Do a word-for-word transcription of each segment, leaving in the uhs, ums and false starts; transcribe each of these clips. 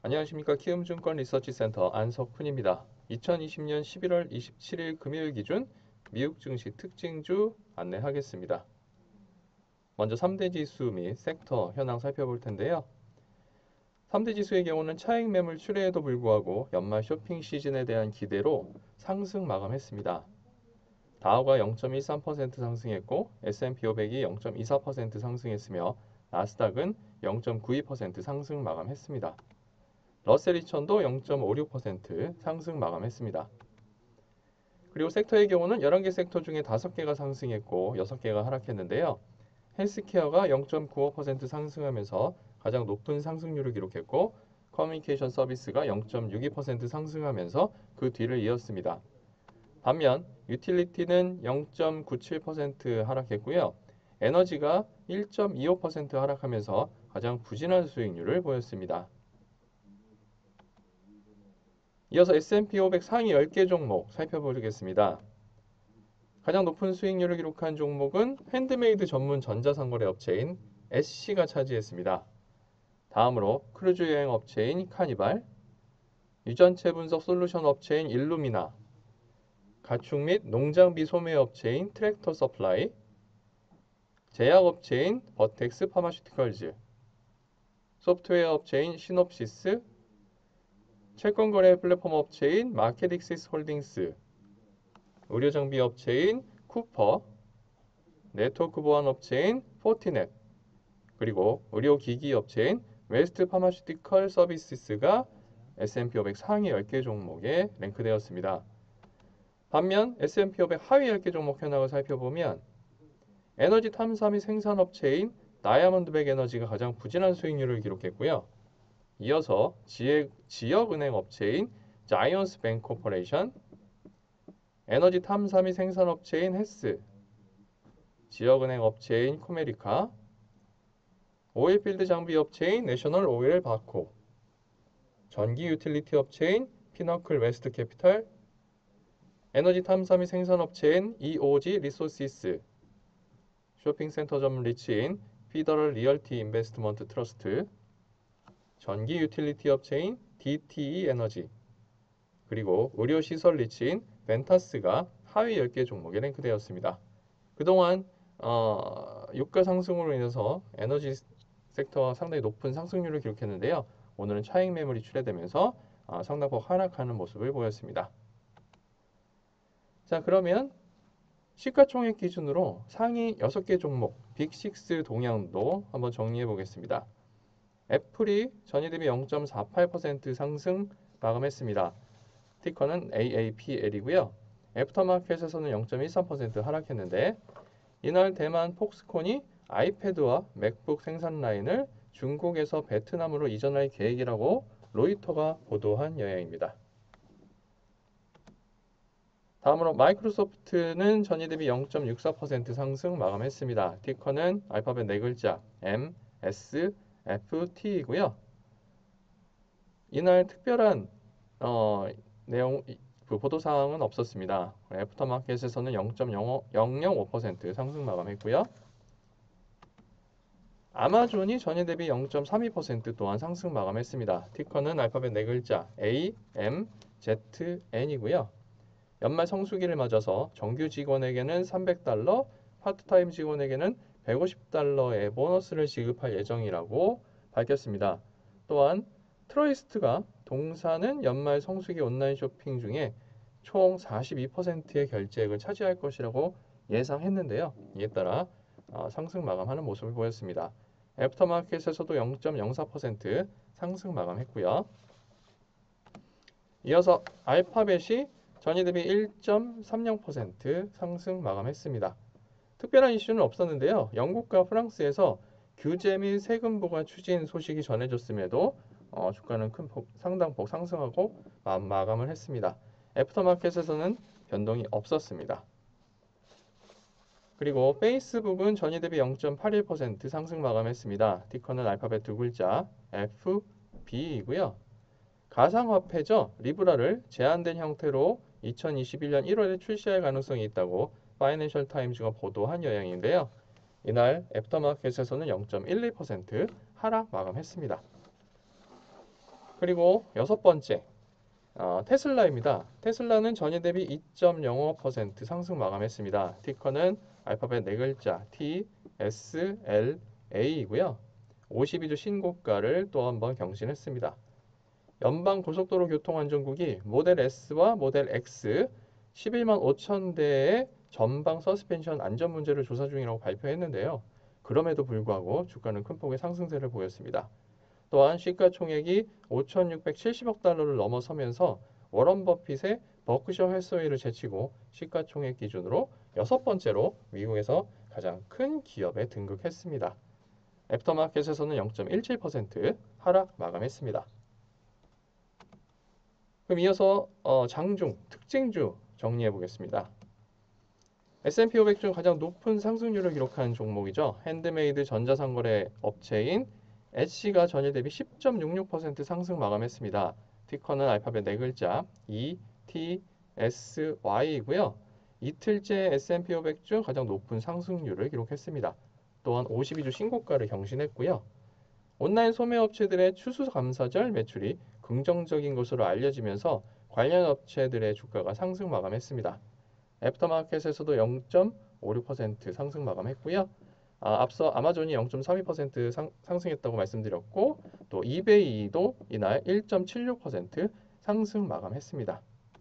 안녕하십니까. 키움증권 리서치센터 안석훈입니다. 이천이십 년 십일월 이십칠일 금요일 기준 미국 증시 특징주 안내하겠습니다. 먼저 삼 대 지수 및 섹터 현황 살펴볼 텐데요. 삼 대 지수의 경우는 차익 매물 출회에도 불구하고 연말 쇼핑 시즌에 대한 기대로 상승 마감했습니다. 다우가 영 점 일삼 퍼센트 상승했고 에스 앤 피 오백이 영 점 이사 퍼센트 상승했으며 나스닥은 영 점 구이 퍼센트 상승 마감했습니다. 러셀 이천도 영 점 오육 퍼센트 상승 마감했습니다. 그리고 섹터의 경우는 열한 개 섹터 중에 다섯 개가 상승했고 여섯 개가 하락했는데요. 헬스케어가 영 점 구오 퍼센트 상승하면서 가장 높은 상승률을 기록했고 커뮤니케이션 서비스가 영 점 육이 퍼센트 상승하면서 그 뒤를 이었습니다. 반면 유틸리티는 영 점 구칠 퍼센트 하락했고요. 에너지가 일 점 이오 퍼센트 하락하면서 가장 부진한 수익률을 보였습니다. 이어서 에스 앤 피 오백 상위 열 개 종목 살펴보겠습니다. 가장 높은 수익률을 기록한 종목은 핸드메이드 전문 전자상거래 업체인 에스씨가 차지했습니다. 다음으로 크루즈 여행 업체인 카니발, 유전체 분석 솔루션 업체인 일루미나, 가축 및 농장비 소매 업체인 트랙터 서플라이, 제약 업체인 버텍스 파마슈티컬즈, 소프트웨어 업체인 시놉시스, 채권거래 플랫폼 업체인 마켓익시스 홀딩스, 의료정비 업체인 쿠퍼, 네트워크 보안 업체인 포티넷, 그리고 의료기기 업체인 웨스트 파마슈티컬 서비스가 에스 앤 피 오백 상위 열 개 종목에 랭크되었습니다. 반면 에스 앤 피 오백 하위 열 개 종목 현황을 살펴보면 에너지 탐사 및 생산 업체인 다이아몬드백 에너지가 가장 부진한 수익률을 기록했고요. 이어서 지역, 지역은행 업체인 자이언스 뱅 코퍼레이션, 에너지 탐사 및 생산 업체인 헤스, 지역은행 업체인 코메리카, 오일필드 장비 업체인 내셔널 오일 바코, 전기 유틸리티 업체인 피너클 웨스트 캐피탈, 에너지 탐사 및 생산 업체인 이 오 지 리소시스, 쇼핑센터 전문 리치인 피더럴 리얼티 인베스트먼트 트러스트, 전기 유틸리티 업체인 디 티 이 에너지, 그리고 의료시설 리치인 벤타스가 하위 열 개 종목에 랭크되었습니다. 그동안 어, 유가 상승으로 인해서 에너지 섹터가 상당히 높은 상승률을 기록했는데요. 오늘은 차익 매물이 출회되면서 어, 상당폭 하락하는 모습을 보였습니다. 자, 그러면 시가총액 기준으로 상위 여섯 개 종목 빅식스 동향도 한번 정리해 보겠습니다. 애플이 전일 대비 영 점 사팔 퍼센트 상승 마감했습니다. 티커는 에이 에이 피 엘이고요. 애프터마켓에서는 영 점 일삼 퍼센트 하락했는데 이날 대만 폭스콘이 아이패드와 맥북 생산 라인을 중국에서 베트남으로 이전할 계획이라고 로이터가 보도한 영향입니다. 다음으로 마이크로소프트는 전일 대비 영 점 육사 퍼센트 상승 마감했습니다. 티커는 알파벳 네 글자 엠, 에스, 에프, 티이고요. 이날 특별한 어, 내용 그 보도 사항은 없었습니다. 애프터마켓에서는 영 점 영영오 퍼센트 상승 마감했고요. 아마존이 전일 대비 영 점 삼이 퍼센트 또한 상승 마감했습니다. 티커는 알파벳 네 글자 A, M, Z, N이고요. 연말 성수기를 맞아서 정규 직원에게는 삼백 달러, 파트타임 직원에게는 백오십 달러의 보너스를 지급할 예정이라고 밝혔습니다. 또한 트러이스트가 동사는 연말 성수기 온라인 쇼핑 중에 총 사십이 퍼센트의 결제액을 차지할 것이라고 예상했는데요. 이에 따라 상승 마감하는 모습을 보였습니다. 애프터마켓에서도 영 점 영사 퍼센트 상승 마감했고요. 이어서 알파벳이 전일 대비 일 점 삼공 퍼센트 상승 마감했습니다. 특별한 이슈는 없었는데요. 영국과 프랑스에서 규제 및 세금 부과 추진 소식이 전해졌음에도 어, 주가는 큰 폭, 상당폭 상승하고 마, 마감을 했습니다. 애프터마켓에서는 변동이 없었습니다. 그리고 페이스북은 전일 대비 영 점 팔일 퍼센트 상승 마감했습니다. 티커는 알파벳 두 글자 에프 비이고요. 가상화폐죠. 리브라를 제한된 형태로 이천이십일년 일월에 출시할 가능성이 있다고 파이낸셜 타임즈가 보도한 영향인데요. 이날 애프터마켓에서는 영 점 일일 퍼센트 하락 마감했습니다. 그리고 여섯 번째 어, 테슬라입니다. 테슬라는 전일 대비 이 점 영오 퍼센트 상승 마감했습니다. 티커는 알파벳 네 글자 티 에스 엘 에이이고요. 오십이 주 신고가를 또 한 번 경신했습니다. 연방고속도로 교통안전국이 모델 S와 모델 X 십일만 오천 대의 전방 서스펜션 안전 문제를 조사 중이라고 발표했는데요. 그럼에도 불구하고 주가는 큰 폭의 상승세를 보였습니다. 또한 시가총액이 오천육백칠십억 달러를 넘어서면서 워런 버핏의 버크셔 해서웨이를 제치고 시가총액 기준으로 여섯 번째로 미국에서 가장 큰 기업에 등극했습니다. 애프터마켓에서는 영 점 일칠 퍼센트 하락 마감했습니다. 그럼 이어서 어, 장중, 특징주 정리해 보겠습니다. 에스 앤 피 오백 중 가장 높은 상승률을 기록한 종목이죠. 핸드메이드 전자상거래 업체인 엣시가 전일 대비 십 점 육육 퍼센트 상승 마감했습니다. 티커는 알파벳 네 글자 이 티 에스 와이이고요. 이틀째 에스 앤 피 오백 중 가장 높은 상승률을 기록했습니다. 또한 오십이 주 신고가를 경신했고요. 온라인 소매업체들의 추수감사절 매출이 긍정적인 것으로 알려지면서 관련 업체들의 주가가 상승 마감했습니다. 애프터마켓에서도 영 점 오육 퍼센트 상승 마감했고요. 아, 앞서 아마존이 영 점 삼이 퍼센트 상, 상승했다고 말씀드렸고 또 이베이도 이날 일 점 칠육 퍼센트 상승 마감했습니다.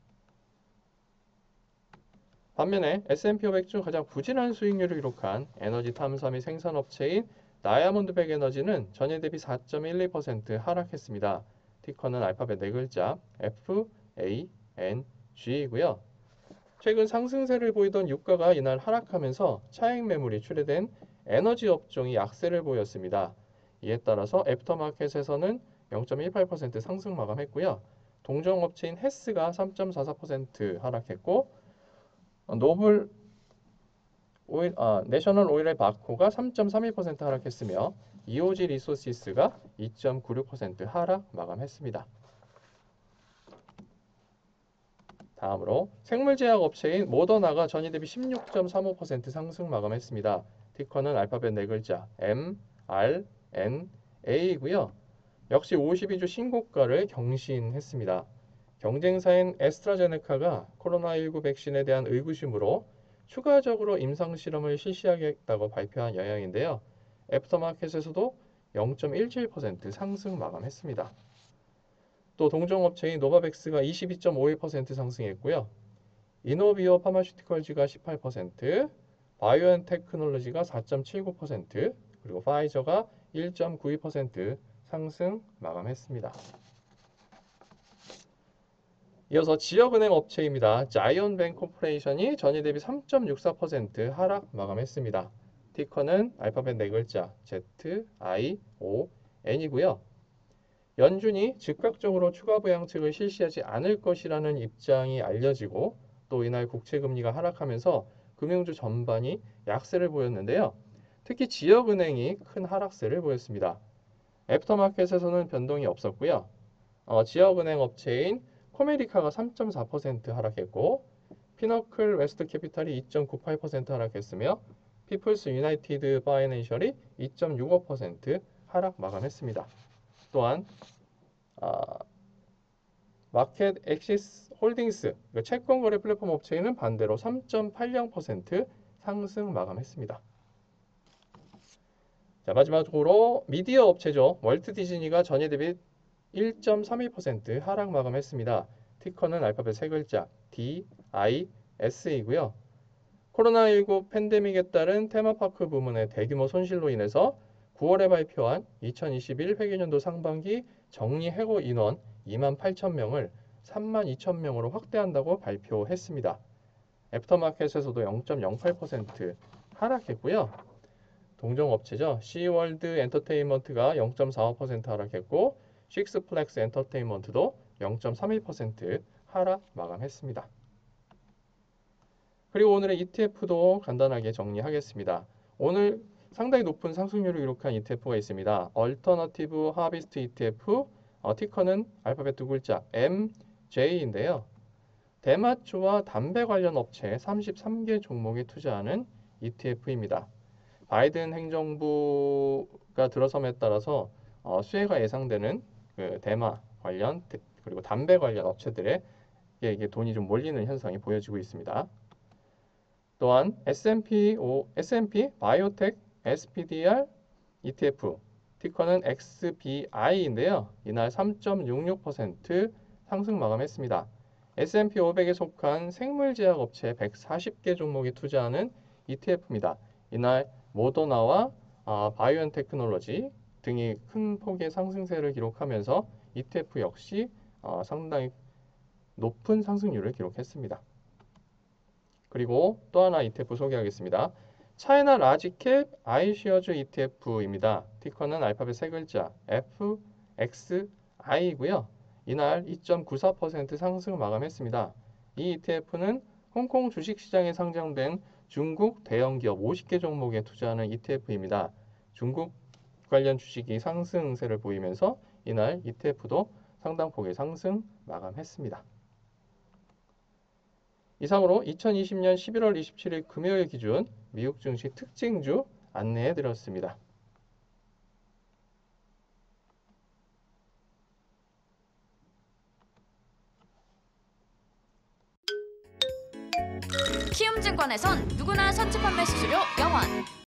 반면에 에스 앤 피 오백 중 가장 부진한 수익률을 기록한 에너지 탐사 및 생산업체인 다이아몬드백 에너지는 전일 대비 사 점 일이 퍼센트 하락했습니다. 티커는 알파벳 네 글자 에프 에이 엔 지이고요. 최근 상승세를 보이던 유가가 이날 하락하면서 차익 매물이 출회된 에너지 업종이 약세를 보였습니다. 이에 따라서 애프터마켓에서는 영 점 일팔 퍼센트 상승 마감했고요. 동종업체인 헤스가 삼 점 사사 퍼센트 하락했고 노블 오일, 아, 내셔널 오일의 바코가 삼 점 삼이 퍼센트 하락했으며 이오지 리소시스가 이 점 구육 퍼센트 하락 마감했습니다. 다음으로 생물제약 업체인 모더나가 전일 대비 십육 점 삼오 퍼센트 상승 마감했습니다. 티커는 알파벳 네 글자 엠 알 엔 에이이고요. 역시 오십이 주 신고가를 경신했습니다. 경쟁사인 에스트라제네카가 코로나십구 백신에 대한 의구심으로 추가적으로 임상실험을 실시하겠다고 발표한 영향인데요. 애프터마켓에서도 영 점 일칠 퍼센트 상승 마감했습니다. 또 동종업체인 노바백스가 이십이 점 오일 퍼센트 상승했고요. 이노비오 파마슈티컬즈가 십팔 퍼센트, 바이오엔테크놀로지가 사 점 칠구 퍼센트, 그리고 파이저가 일 점 구이 퍼센트 상승 마감했습니다. 이어서 지역은행 업체입니다. 자이언뱅 코퍼레이션이 전일 대비 삼 점 육사 퍼센트 하락 마감했습니다. 티커는 알파벳 네 글자 제트 아이 오 엔이고요. 연준이 즉각적으로 추가 부양책을 실시하지 않을 것이라는 입장이 알려지고 또 이날 국채금리가 하락하면서 금융주 전반이 약세를 보였는데요. 특히 지역은행이 큰 하락세를 보였습니다. 애프터마켓에서는 변동이 없었고요. 어, 지역은행 업체인 코메리카가 삼 점 사 퍼센트 하락했고 피너클 웨스트캐피탈이 이 점 구팔 퍼센트 하락했으며 피플스 유나이티드 파이낸셜이 이 점 육오 퍼센트 하락 마감했습니다. 또한 아, 마켓 엑시스 홀딩스 채권 거래 플랫폼 업체는 반대로 삼 점 팔공 퍼센트 상승 마감했습니다. 자, 마지막으로 미디어 업체죠. 월트 디즈니가 전일 대비 일 점 삼이 퍼센트 하락 마감했습니다. 티커는 알파벳 세 글자 디 아이 에스이고요. 코로나십구 팬데믹에 따른 테마파크 부문의 대규모 손실로 인해서 구월에 발표한 이천이십일 회계연도 상반기 정리 해고 인원 이만 팔천 명을 삼만 이천 명으로 확대한다고 발표했습니다. 애프터마켓에서도 영 점 영팔 퍼센트 하락했고요. 동종업체죠. 시월드 엔터테인먼트가 영 점 사오 퍼센트 하락했고 식스플렉스 엔터테인먼트도 영 점 삼일 퍼센트 하락 마감했습니다. 그리고 오늘의 이티에프도 간단하게 정리하겠습니다. 오늘 상당히 높은 상승률을 기록한 이티에프가 있습니다. 얼터너티브 하비스트 이티에프, 어, 티커는 알파벳 두 글자 엠 제이인데요. 대마초와 담배 관련 업체 삼십삼 개 종목에 투자하는 이티에프입니다. 바이든 행정부가 들어섬에 따라서 어, 수혜가 예상되는 그 대마 관련 그리고 담배 관련 업체들에 이게 돈이 좀 몰리는 현상이 보여지고 있습니다. 또한 에스앤피 에스앤피 바이오텍 에스피디알 이티에프 티커는 엑스비아이인데요. 이날 삼 점 육육 퍼센트 상승 마감했습니다. 에스앤피 오백에 속한 생물제약 업체 백사십 개 종목이 투자하는 이티에프입니다. 이날 모더나와 아, 바이오엔 테크놀로지 등이 큰 폭의 상승세를 기록하면서 이티에프 역시 어, 상당히 높은 상승률을 기록했습니다. 그리고 또 하나 이티에프 소개하겠습니다. 차이나 라지캡 아이쉐어즈 이티에프입니다. 티커는 알파벳 세 글자 에프엑스아이이고요. 이날 이 점 구사 퍼센트 상승 마감했습니다. 이 이티에프는 홍콩 주식시장에 상장된 중국 대형기업 오십 개 종목에 투자하는 이티에프입니다. 중국 관련 주식이 상승세를 보이면서 이날 이티에프도 상당폭의 상승 마감했습니다. 이상으로 이천이십 년 십일월 이십칠일 금요일 기준 미국 증시 특징주 안내해 드렸습니다. 키움증권에선 누구나 선취 판매 수수료 영 원,